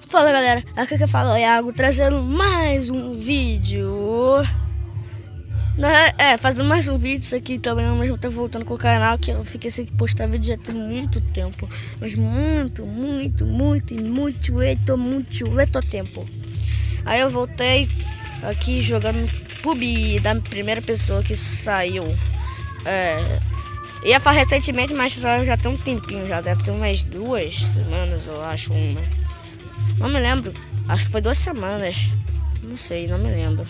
Fala galera, aqui que fala é Iago, trazendo mais um vídeo. Fazendo mais um vídeo, isso aqui também, ao mesmo tempo voltando com o canal, que eu fiquei sem postar vídeo já tem muito tempo. Mas muito tempo. Aí eu voltei aqui jogando PUBG da primeira pessoa que saiu. Ia falar recentemente, mas já tem um tempinho, já deve ter umas 2 semanas, eu acho, uma. Não me lembro, acho que foi 2 semanas. Não sei, não me lembro.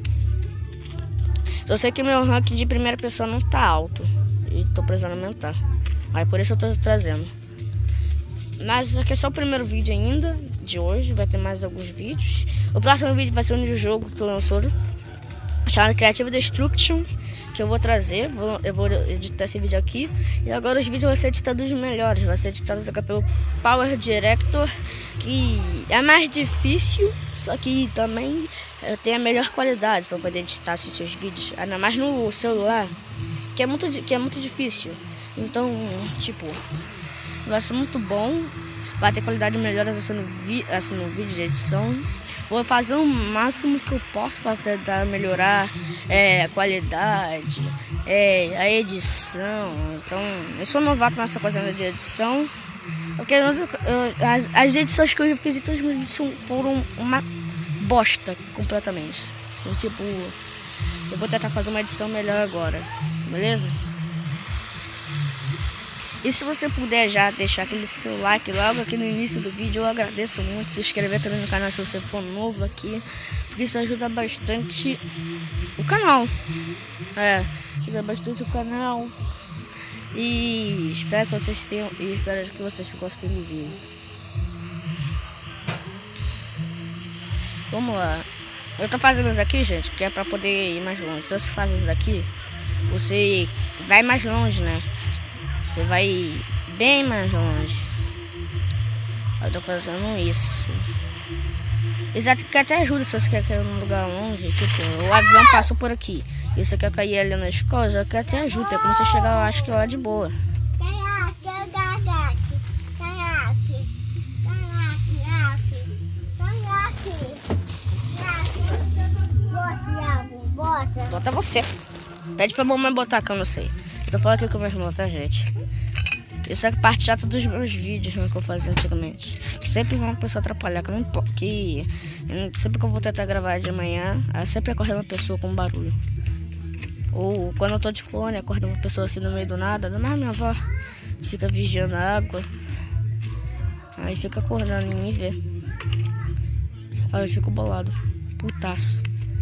Só sei que meu ranking de primeira pessoa não tá alto e tô precisando aumentar. Aí por isso eu tô trazendo. Mas isso aqui é só o primeiro vídeo ainda de hoje, vai ter mais alguns vídeos. O próximo vídeo vai ser um jogo que lançou, chamado Creative Destruction, que eu vou trazer. Eu vou editar esse vídeo aqui. E agora os vídeos vão ser editados melhores. Vai ser editados aqui pelo Power Director, que é mais difícil, só que também tem a melhor qualidade para poder editar esses seus vídeos, ainda mais no celular, que é muito difícil. Então, tipo, vai ser muito bom, vai ter qualidade melhor assim no vídeo de edição. Vou fazer o máximo que eu posso para tentar melhorar a qualidade, a edição. Então, eu sou novato nessa coisa de edição, porque as edições que eu fiz em todos os meus vídeos foram uma bosta completamente. Então, tipo, eu vou tentar fazer uma edição melhor agora, beleza? E se você puder já deixar aquele seu like logo aqui no início do vídeo, eu agradeço muito. Se inscrever também no canal se você for novo aqui, porque isso ajuda bastante o canal. Ajuda bastante o canal. E espero que vocês tenham, e espero que vocês gostem do vídeo. Vamos lá. Eu tô fazendo isso aqui, gente, que é pra poder ir mais longe. Se você faz isso daqui, você vai mais longe, né? Você vai bem mais longe. Eu tô fazendo isso. Isso aqui até ajuda se você quer cair num lugar longe. Tipo, o avião passou por aqui e você quer cair ali na escola, isso aqui até ajuda. É como você chegar lá, acho que lá de boa. Bota você. Pede pra mamãe botar, que eu não sei. Eu tô falando aqui com o meu irmão, tá, gente? Isso é parte chata dos meus vídeos, né, que eu fazia antigamente. Que sempre uma pessoa atrapalhar, sempre que eu vou tentar gravar de manhã, sempre acorre uma pessoa com barulho. Ou quando eu tô de fone, acorda uma pessoa assim no meio do nada. Mas minha avó fica vigiando a água. Aí fica acordando e me vê. Aí eu fico bolado. Putaço.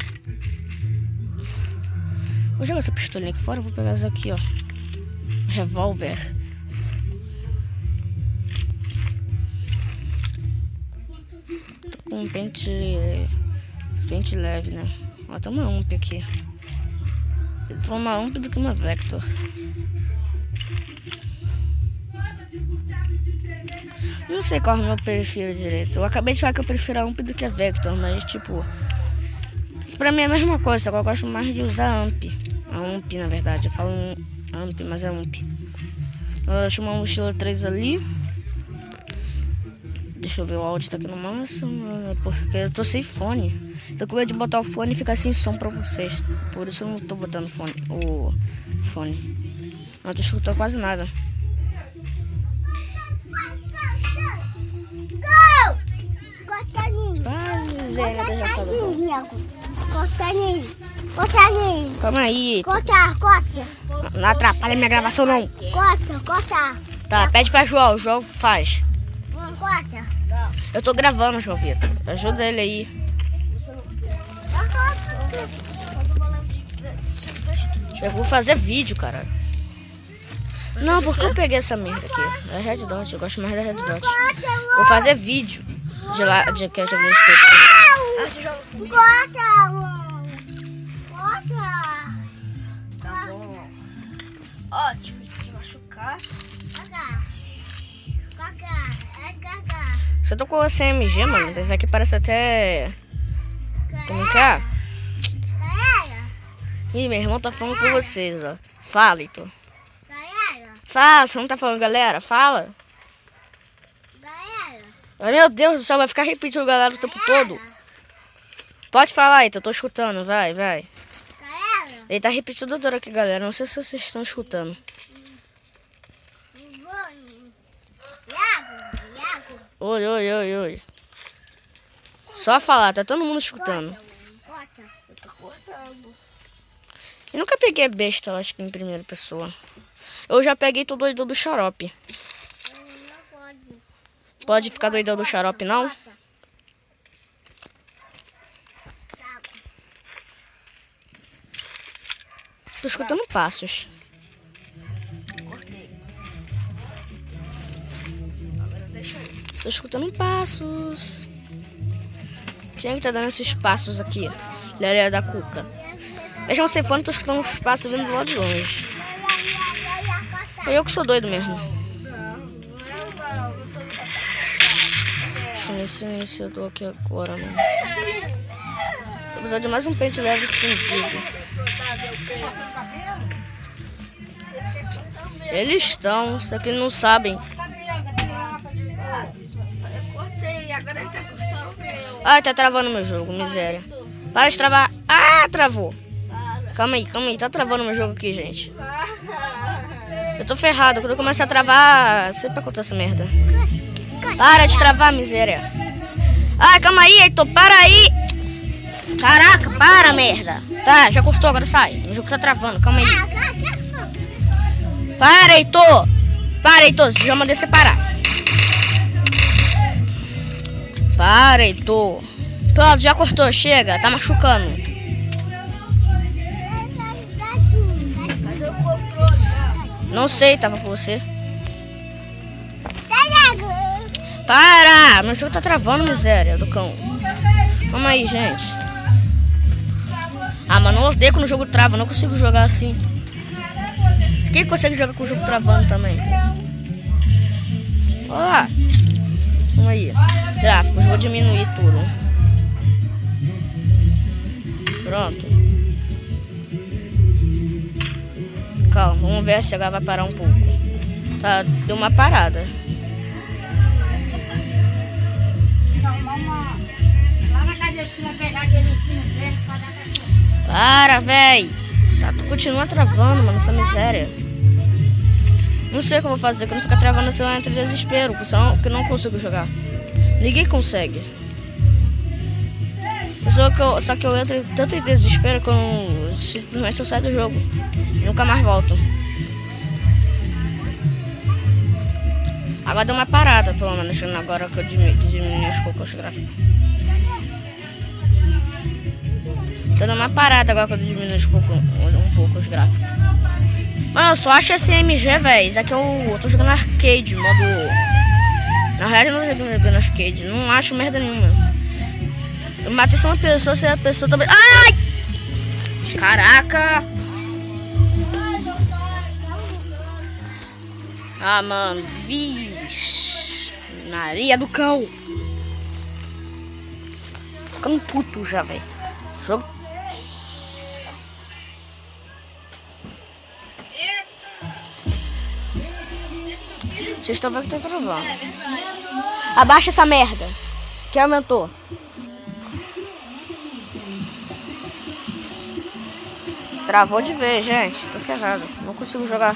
Vou jogar essa pistolinha aqui fora, vou pegar essa aqui, ó. Revólver. Tô com um pente leve, né? Ó, tem uma UMP aqui. Eu tô uma UMP do que uma Vector. Não sei qual é o meu prefiro direito. Eu acabei de falar que eu prefiro a UMP do que a Vector, mas tipo, pra mim é a mesma coisa, só que eu gosto mais de usar a UMP. A UMP, na verdade, eu falo AMP, mas é UMP. Eu acho uma mochila 3 ali. Deixa eu ver, o áudio tá aqui no máximo, porque eu tô sem fone. Tô com medo de botar o fone e ficar sem som pra vocês. Por isso eu não tô botando o fone. Não tô escutando quase nada. Calma aí. Corta. Não atrapalha minha gravação, não. Corta. Tá, pede pra João, o João faz. Corta. Eu tô gravando, João Vitor. Ajuda ele aí. Eu vou fazer vídeo, cara. Não, porque eu peguei essa merda aqui. É Red Dot, eu gosto mais da Red Dot. Vou fazer vídeo de que eu já vi Tá bom. Ó, tipo, se te machucar. Você tô com o CMG, mano. Esse aqui parece até... Como que é? Ih, meu irmão tá falando com vocês, ó. Fala, Heitor. Fala, você não tá falando, galera? Fala. Ai, meu Deus do céu, vai ficar repetindo galera o tempo todo. Pode falar, Eita, eu tô escutando, vai. Ele tá repetindo toda hora aqui, galera. Não sei se vocês estão escutando. Oi. Só falar, tá todo mundo escutando. Eu tô cortando. Eu nunca peguei besta, eu acho que em primeira pessoa. Eu já peguei todo doido do xarope. Não pode. Pode ficar doidão do xarope, não? Tô escutando passos. Tô escutando passos. Quem é que tá dando esses passos aqui? Lélia da Cuca. Mesmo sem fone, tô escutando os passos vindo do lado de longe. Eu que sou doido mesmo. Deixa eu ver se iniciador aqui agora, mano. Tô precisando de mais um pente leve estendido. Eles estão, só que não sabem. Ai, tá travando meu jogo, miséria. Para de travar. Ah, travou. Calma aí, tá travando meu jogo aqui, gente. Eu tô ferrado, quando eu começar a travar, sempre acontece merda. Para de travar, miséria. Ai, calma aí, Heitor, para aí. Caraca, para, merda. Tá, já cortou, agora sai. O jogo tá travando, calma aí. Para, Heitor. Já mandei você parar. Para, Heitor. Pronto, já cortou, chega, tá machucando. Não sei, tava com você. Para! Meu jogo tá travando, miséria do cão. Calma aí, gente. Ah, mas não odeio quando o jogo trava, não consigo jogar assim. Quem consegue jogar com o jogo travando também? Olha lá. Calma aí. Gráficos, vou diminuir tudo. Pronto. Calma, vamos ver se agora vai parar um pouco. Tá, deu uma parada. Para, véi. Tá, tu continua travando, mano, essa miséria. Não sei como fazer, quando fica travando assim, eu entro em desespero, porque eu não consigo jogar. Ninguém consegue. Só que eu entro tanto em desespero que eu simplesmente eu saio do jogo. E nunca mais volto. Agora deu uma parada, pelo menos, agora que eu diminui aos poucos os gráficos. Tá dando uma parada agora que eu diminuo um pouco os gráficos. Mano, eu só acho esse MG, velho. Isso aqui eu tô jogando arcade, modo... Na realidade eu não tô jogando arcade, não acho merda nenhuma. Eu matei só uma pessoa, se a pessoa também... Ai! Caraca! Ah, mano, vixe. Maria do cão. Tô ficando puto já, velho. Jogo... Vocês estão vendo que tá travando. Abaixa essa merda. Que aumentou. Travou de vez, gente. Tô ferrado. Não consigo jogar.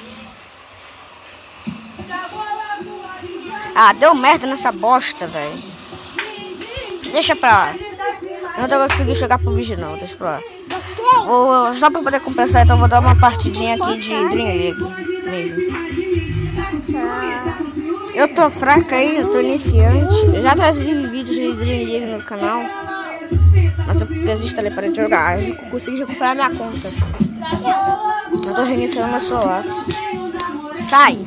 Ah, deu merda nessa bosta, velho. Deixa pra lá. Eu não tô conseguindo jogar pro vídeo, não. Deixa pra lá. Só pra poder compensar, então vou dar uma partidinha aqui de Dream League mesmo. Eu tô fraca aí, eu tô iniciante. Eu já trazia vídeos de Dream League no canal. Mas eu desinstalei para de jogar. Eu consegui recuperar minha conta. Eu tô reiniciando meu celular. Sai!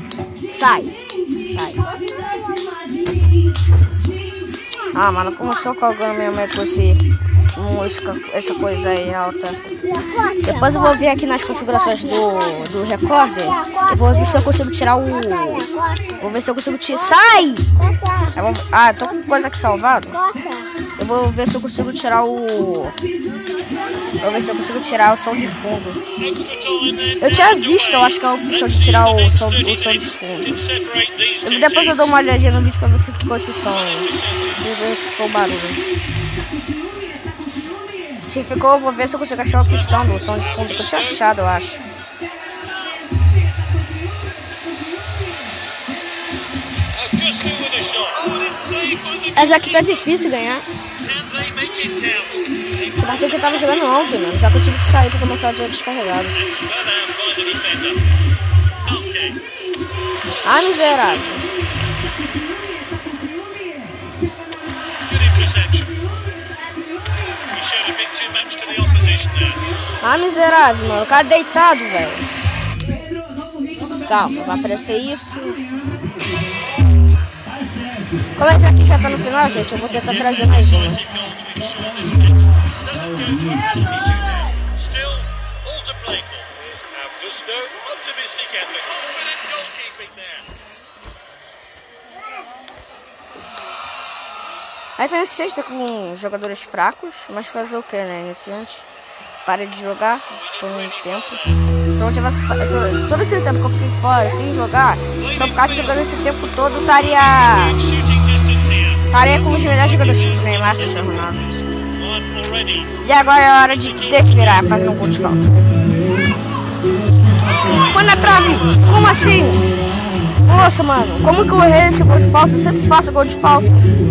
Ah, mano, como eu sou colgando minha mãe com essa coisa aí alta. Depois eu vou ver aqui nas configurações do recorder. Eu vou ver se eu consigo tirar o... Vou ver se eu consigo tirar... Sai! Eu tô com coisa aqui salvada. Eu vou ver se eu consigo tirar o... Vou ver se eu consigo tirar o som de fundo. Eu tinha visto, eu acho que é a opção de tirar o som de fundo. Depois eu dou uma olhadinha no vídeo pra ver se ficou esse som. Se ficou barulho. Se ficou, eu vou ver se eu consigo achar a opção do som de fundo que eu tinha achado, eu acho. Essa aqui tá difícil ganhar. Essa partida que eu tava jogando ontem, mano. Só que eu tive que sair pra começar a ter descarregado. Ah, miserável. Ah, miserável, mano. O cara deitado, velho. Calma, vai aparecer isso. Como esse aqui já tá no final, gente, eu vou tentar trazer mais uma. Aí foi na sexta com jogadores fracos, mas fazer o que, né? Iniciante. Parei de jogar por muito tempo. Se eu não tivesse. Todo esse tempo que eu fiquei fora sem jogar, se eu ficasse jogando esse tempo todo, estaria com os melhores jogadores do Neymar, Cristiano Ronaldo. E agora é hora de ter que virar, fazer um gol de falta. Foi na trave! Como assim? Nossa, mano, como que eu errei esse gol de falta? Eu sempre faço gol de falta.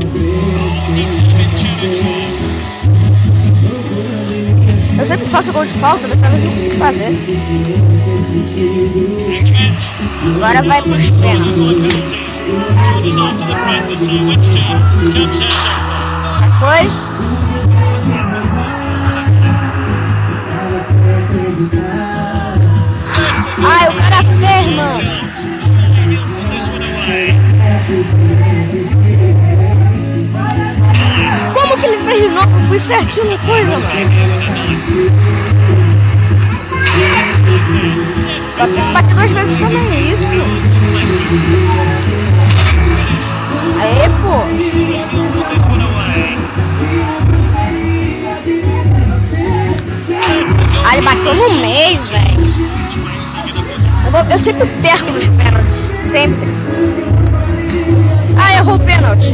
Eu sempre faço gol de falta, dessa vez eu não consegui fazer. Agora vai pros pênaltis. Já foi? Ai, o cara fez, mano. Como que ele fez de novo? Eu fui certinho na coisa, mano. Eu tenho que bater 2 vezes também, é isso? Aê, pô. Ah, ele bateu no meio, velho. Eu sempre perco nos pênaltis. Sempre. Ah, errou o pênalti.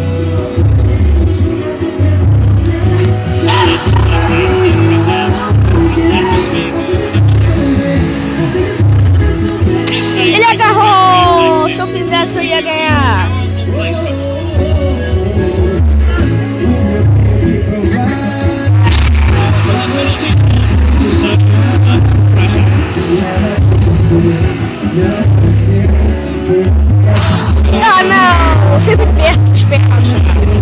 Ele agarrou! Se eu fizesse, eu ia ganhar. Ah, não! Eu sempre perco os pênaltis.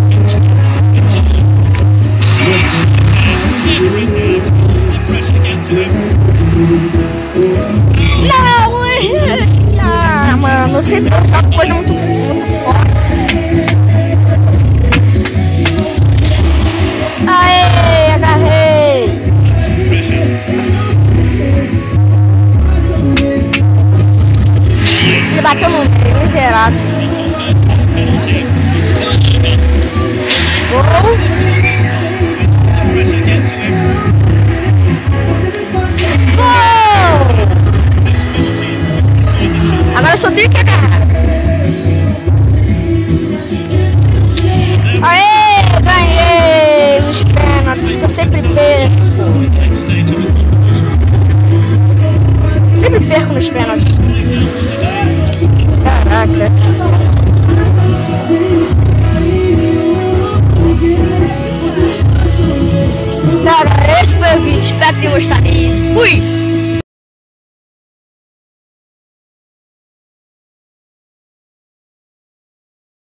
Não! Ah, mano, eu sempre jogo coisa muito forte. Aê, agarrei! Ele bateu no meio, miserável. Gol! Agora eu só tenho que agarrar. Aê, eu ganhei os pênaltis que eu sempre perco. Sempre perco nos pênaltis. Caraca. Cara, esse foi o vídeo. Espero que tenham gostado. Fui!